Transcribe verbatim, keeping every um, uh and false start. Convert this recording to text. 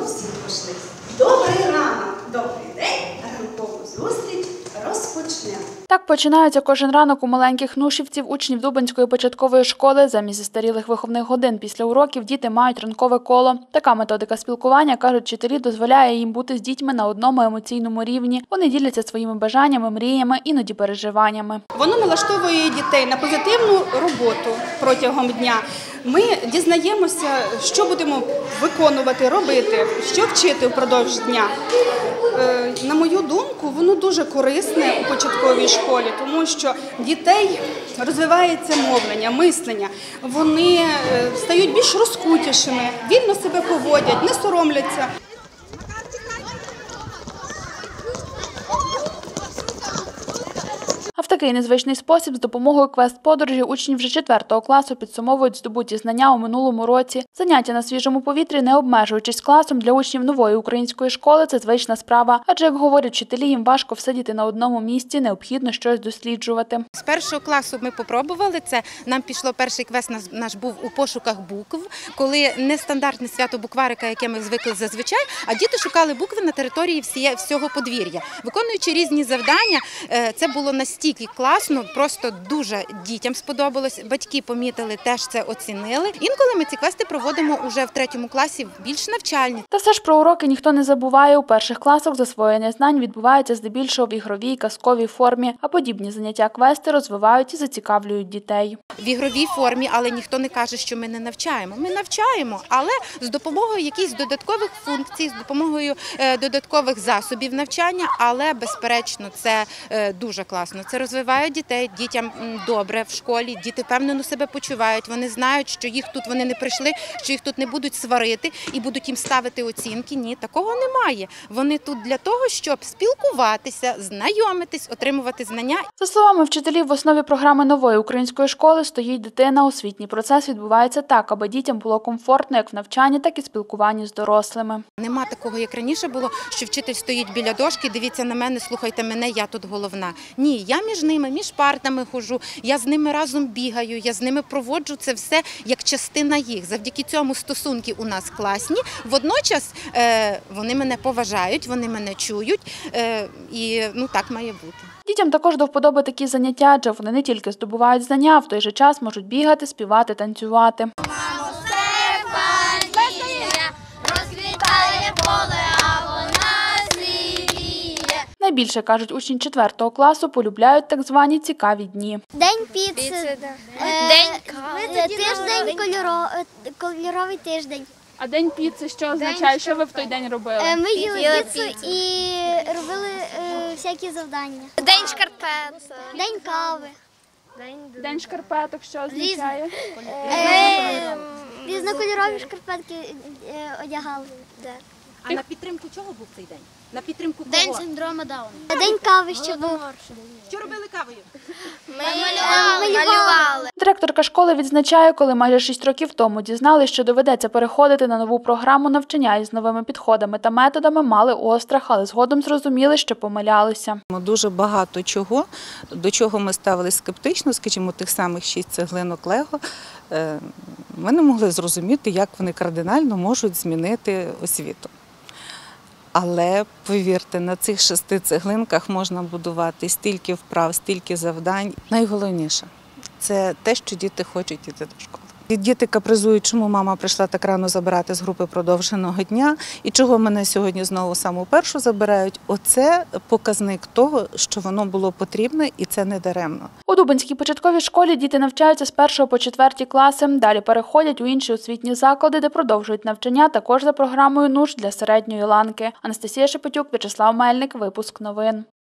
всі пішли. Добрий ранок, добрий день, ранкову зустріч розпочнемо. Так починається кожен ранок у маленьких Нушівців учнів Дубенської початкової школи. Замість застарілих виховних годин після уроків діти мають ранкове коло. Така методика спілкування, кажуть вчителі, дозволяє їм бути з дітьми на одному емоційному рівні. Вони діляться своїми бажаннями, мріями, іноді переживаннями. Воно налаштовує дітей на позитивну роботу протягом дня. Ми дізнаємося, що будемо виконувати, робити, що вчити впродовж дня. На мою думку, воно дуже корисне у початковій школі, тому що дітей розвивається мовлення, мислення. Вони стають більш розкутішими, вільно себе поводять, не соромляться. А в такий незвичний спосіб з допомогою квест-подорожі учні вже четвертого класу підсумовують здобуті знання у минулому році. Заняття на свіжому повітрі, не обмежуючись класом, для учнів нової української школи – це звична справа. Адже, як говорять вчителі, їм важко всидіти на одному місці, необхідно щось досліджувати. З першого класу ми попробували це. Нам пішло перший квест, наш був у пошуках букв, коли нестандартне свято букварика, яке ми звикли зазвичай, а діти шукали букви на території всього подвір'я. Виконуючи різні завдання, це було настільки класно, просто дуже дітям сподобалось, батьки помітили, теж це оцінили. Інколи ми ці квести проводимо уже в третьому класі, більш навчальні. Та все ж про уроки ніхто не забуває. У перших класах засвоєння знань відбувається здебільшого в ігровій, казковій формі, а подібні заняття квести розвивають і зацікавлюють дітей. В ігровій формі, але ніхто не каже, що ми не навчаємо. Ми навчаємо, але з допомогою якихось додаткових функцій, з допомогою додаткових засобів навчання, але, безперечно, це дуже класно. Це розвиває дітей, дітям добре в школі, діти впевнено себе почувають, вони знають, що їх тут вони не прийшли, що їх тут не будуть сварити і будуть їм ставити оцінки. Ні, такого немає. Вони тут для того, щоб спілкуватися, знайомитись, отримувати знання. За словами вчителів, в основі програми нової української школи стоїть дитина. Освітній процес відбувається так, аби дітям було комфортно як в навчанні, так і спілкуванні з дорослими. Нема такого, як раніше було, що вчитель стоїть біля дошки, дивіться на мене, слухайте мене, я тут головна. Ні, я між ними, між партами ходжу, я з ними разом бігаю, я з ними проводжу це все як частина їх. Завдяки цьому стосунки у нас класні. Водночас е, вони мене поважають, вони мене чують е, і ну, так має бути. Дітям також до вподоби такі заняття, адже вони не тільки здобувають знання, а в той же час можуть бігати, співати, танцювати. Найбільше, кажуть учні четвертого класу, полюбляють так звані цікаві дні. День піци, день тиждень, кольоровий тиждень. А день піци що означає? Що ви в той день робили? Ми їли піцу і робили всякі завдання. День шкарпет, день кави. День шкарпеток що означає? Різнокольорові шкарпетки одягали. А на підтримку чого був цей день? На підтримку кого? День синдрому Дауна. День кави ще був. Що робили кавою? Ми малювали. Директорка школи відзначає, коли майже шість років тому дізналися, що доведеться переходити на нову програму навчання із новими підходами та методами, мали острах, але згодом зрозуміли, що помилялися. Дуже багато чого, до чого ми ставилися скептично, скажімо, тих самих шість цеглинок Лего, ми не могли зрозуміти, як вони кардинально можуть змінити освіту. Але, повірте, на цих шести цеглинках можна будувати стільки вправ, стільки завдань. Найголовніше – це те, що діти хочуть йти до школи. Діти капризують, чому мама прийшла так рано забирати з групи продовженого дня і чого мене сьогодні знову саму першу забирають. Оце показник того, що воно було потрібне і це не даремно. У Дубенській початковій школі діти навчаються з першого по четверті класи. Далі переходять у інші освітні заклади, де продовжують навчання також за програмою НУШ для середньої ланки. Анастасія Шепетюк, В'ячеслав Мельник. Випуск новин.